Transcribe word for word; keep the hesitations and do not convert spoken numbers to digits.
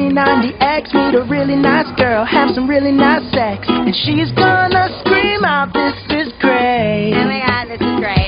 twenty ninety X, meet a really nice girl, have some really nice sex, and she's gonna scream out, "This is great." Oh my god, this is great.